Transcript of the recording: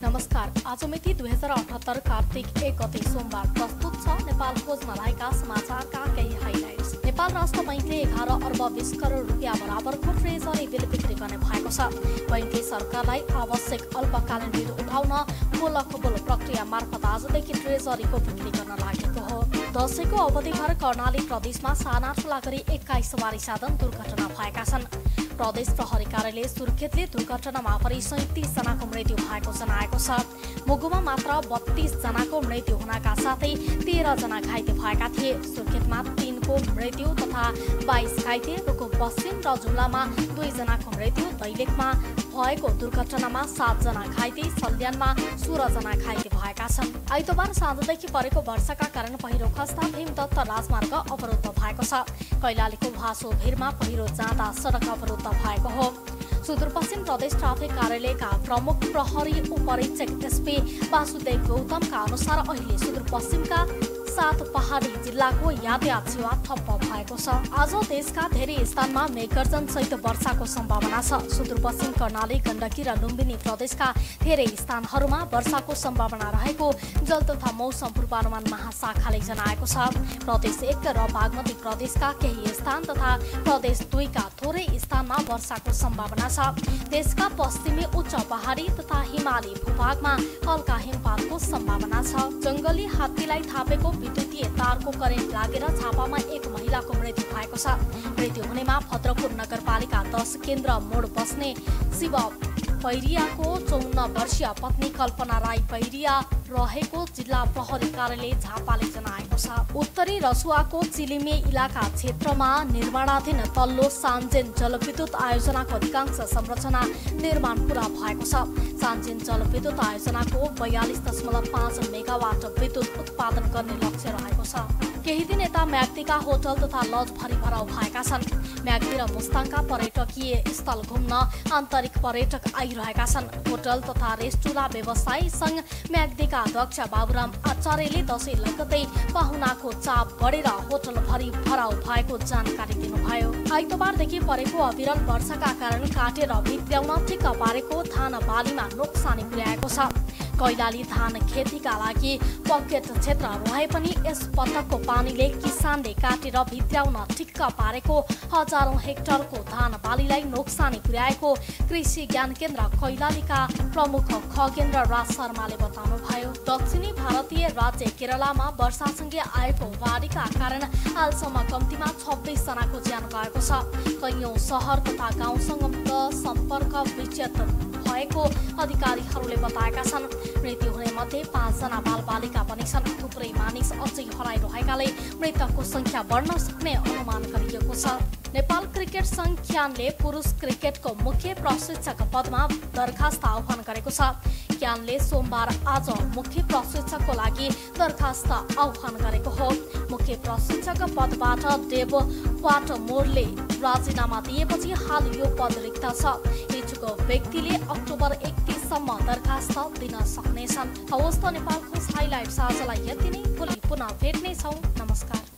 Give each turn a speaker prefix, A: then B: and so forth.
A: नमस्कार। आज मिति 2078 कार्तिक 1 गते सोमबार प्रस्तुत छ नेपाल खोज्न लागेका समाचारका केही हाइलाइट्स। नेपाल राष्ट्र बैंकले 11 अर्ब 20 करोड रुपियाँ बराबरको ट्रेजरी बिल बिक्री गर्ने भएको छ। बैंकले सरकारलाई आवश्यक अल्पकालीन ऋण उठाउन बोल प्रक्रिया मार्फत आजदेखि ट्रेजरीको बिक्री गर्न लागेको हो। दशैंको अवधिभर कर्णाली प्रदेशमा साना ठुला गरी 21 सवारी साधन दुर्घटना भएका छन्। प्रदेश प्रहरी कार्यालय सुर्खेतले दुर्घटनामा परि 37 जनाको मृत्यु भएको जनाएको छ। मुगुमा मात्र 32 जनाको मृत्यु हुनका साथै 13 जना घाइते भएका थिए। सुर्खेतमा 3 को मृत्यु तथा 22 घाइते, रुकुम पश्चिम र जुम्लामा 2 जनाको मृत्यु, दैलेखमा भएको दुर्घटनामा 7 जना घाइते, सल्यानमा 16 जना घाइते भएका छन्। आइतबार साँझदेखि परेको वर्षाका कारण पहिरो खस्दा भीमदत्त राजमार्ग अवरुद्ध भएको छ। कैलालीको भासो भिरमा पहिरो जाँदा सडक अवरुद्ध भएको हो। सुदूरपश्चिम प्रदेश ट्राफिक कार्यालयका प्रमुख प्रहरी उपरीक्षक एसपी वासुदेव गौतमका अनुसार अहिले सुदूरपश्चिमका 7 पहाडी जिल्लाको यातायात सेवा ठप्प भएको छ। आज देशका धेरै स्थानमा मेघगर्जन सहित वर्षाको सम्भावना छ। सुदूरपश्चिम कर्णाली, गण्डकी र लुम्बिनी प्रदेशका धेरै स्थानहरूमा वर्षाको सम्भावना रहेको जल तथा मौसम पूर्वानुमान महाशाखाले जनाएको छ। प्रदेश 1 र बागमती प्रदेशका केही स्थान तथा प्रदेश 2 का थोरै स्थानमा वर्षाको सम्भावना छ। देशका पश्चिमी उच्च पहाडी तथा हिमाली भूभागमा हल्का हिमपातको सम्भावना छ। जंगली हात्तीलाई थापेको विद्युतीय तारको करेन्ट लागेर झापामा 1 महिलाको मृत्यु भएको छ। मृत्यु हुनेमा भद्रपुर नगरपालिका 10 केन्द्र मोड बस्ने शिव पैरियाको 54 वर्षीय पत्नी कल्पना राई पैरिया रहेको जिल्ला प्रहरी कार्यालय झापाले जनाएको छ। उत्तरी रसुवाको चिलिमे इलाका क्षेत्रमा निर्माणाधीन तल्लो सान्जेन जलविद्युत आयोजनाको अधिकांश संरचना निर्माण पूरा भएको छ। सान्जेन जलविद्युत आयोजनाको 42.5 मेगावाट विद्युत उत्पादन गर्ने लक्ष्य रहेको छ। केही दिन यता म्याग्दीका होटल तथा लज भरिभराउ भएका छन्। म्याग्दी र मुस्ताङका पर्यटकीय स्थल घुम्न आन्तरिक पर्यटक आइरहेका छन्। होटल तथा रेस्टुरा व्यवसायी संघ म्याग्दीका अध्यक्ष बाबुराम आचार्यले दशैं लगत्तै पाहुनाको चाप बढेर होटल भरिभराउ भएको जानकारी दिनुभयो। आइतबारदेखि परेको अविरल वर्षाका कारण काटेर भित्र्याउन ठिक्क पारेको धान बालीमा नोक्सानी पुर्याएको छ। कैलाली धान खेतीका लागि पकेट क्षेत्र रहे पनि यस पटकको पानीले किसानले काटेर भित्र्याउन ठिक्क पारेको हजारौं हेक्टरको धान बालीलाई नोक्सानी पुर्याएको कृषि ज्ञान केन्द्र कैलालीका प्रमुख खगेन्द्र राज शर्माले बताउनुभयो। दक्षिणी भारतीय राज्य केरलामा वर्षासँगै आएको बाढीका कारण हालसम्म कम्तीमा 26 जनाको ज्यान गएको छ। कैयौं शहर तथा गाउँसँग सम्पर्क विच्छेद भएको अधिकारीहरूले बताएका छन्। मृत्यु हुने मध्ये 5 जना बालबालिका पनि छन्। थुप्रै मानिस अझै हराइरहेकाले मृतकको संख्या बढ्न सक्ने अनुमान गरिएको छ। नेपाल क्रिकेट संघ क्यानले पुरुष क्रिकेटको मुख्य प्रशिक्षक पदमा दरखास्त आह्वान गरेको छ। क्यानले सोमबार आज मुख्य प्रशिक्षकको लागि दरखास्त आह्वान गरेको हो। मुख्य प्रशिक्षक पदबाट डेभ वाटमोरले राजीनामा दिएपछि हाल यो पद रिक्त छ। इच्छुक व्यक्तिले अक्टोबर 31 सम्म दरखास्त दिन सक्नेछन्। हवस् त नेपालको हाइलाइट्स आजलाई यति नै। भोलि पुनः भेट्नेछौँ। नमस्कार।